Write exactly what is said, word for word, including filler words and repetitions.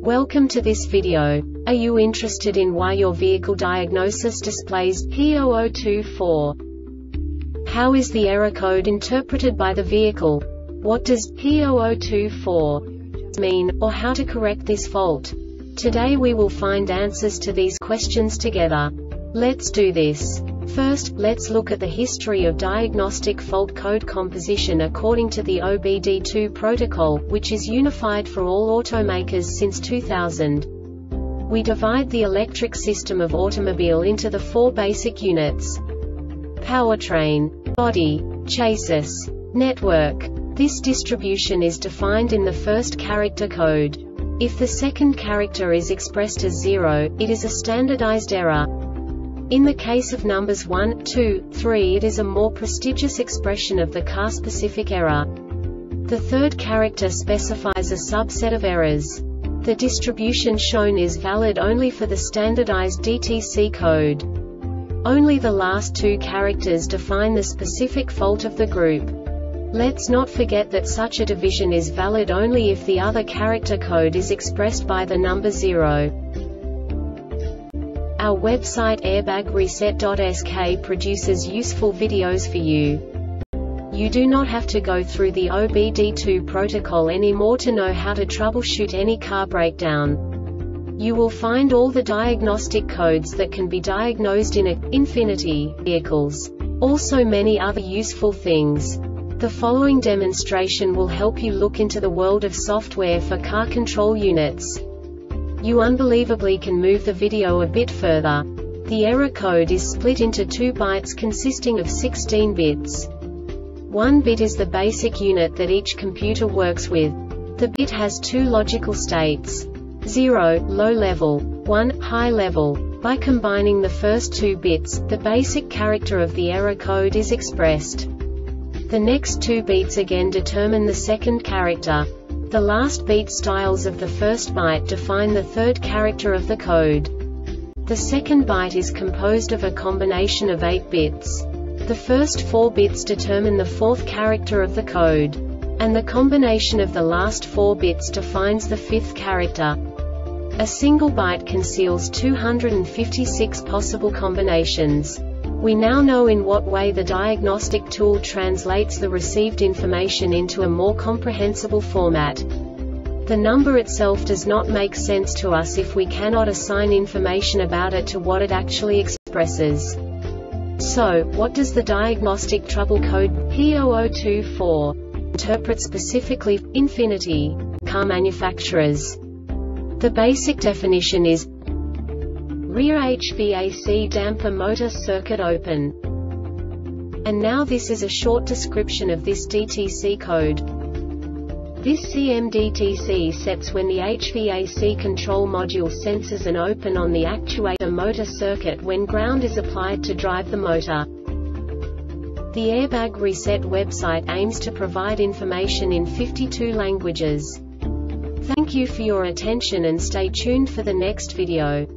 Welcome to this video. Are you interested in why your vehicle diagnosis displays P zero zero two four? How is the error code interpreted by the vehicle? What does P zero zero two four mean, or how to correct this fault? Today we will find answers to these questions together. Let's do this. First, let's look at the history of diagnostic fault code composition according to the O B D two protocol, which is unified for all automakers since two thousand. We divide the electric system of automobile into the four basic units: powertrain, body, chassis, network. This distribution is defined in the first character code. If the second character is expressed as zero, it is a standardized error. In the case of numbers one, two, three, it is a more prestigious expression of the car-specific error. The third character specifies a subset of errors. The distribution shown is valid only for the standardized D T C code. Only the last two characters define the specific fault of the group. Let's not forget that such a division is valid only if the other character code is expressed by the number zero. Our website airbag reset dot S K produces useful videos for you. You do not have to go through the O B D two protocol anymore to know how to troubleshoot any car breakdown. You will find all the diagnostic codes that can be diagnosed in a Infiniti vehicles. Also many other useful things. The following demonstration will help you look into the world of software for car control units. You unbelievably can move the video a bit further. The error code is split into two bytes consisting of sixteen bits. One bit is the basic unit that each computer works with. The bit has two logical states: zero, low level, one, high level. By combining the first two bits, the basic character of the error code is expressed. The next two bits again determine the second character. The last beat styles of the first byte define the third character of the code. The second byte is composed of a combination of eight bits. The first four bits determine the fourth character of the code. And the combination of the last four bits defines the fifth character. A single byte conceals two hundred fifty-six possible combinations. We now know in what way the diagnostic tool translates the received information into a more comprehensible format. The number itself does not make sense to us if we cannot assign information about it to what it actually expresses. So, what does the diagnostic trouble code P zero zero two four interpret specifically for Infiniti car manufacturers? The basic definition is rear H V A C damper motor circuit open. And now this is a short description of this D T C code. This C M D T C sets when the H V A C control module senses an open on the actuator motor circuit when ground is applied to drive the motor. The Airbag Reset website aims to provide information in fifty-two languages. Thank you for your attention and stay tuned for the next video.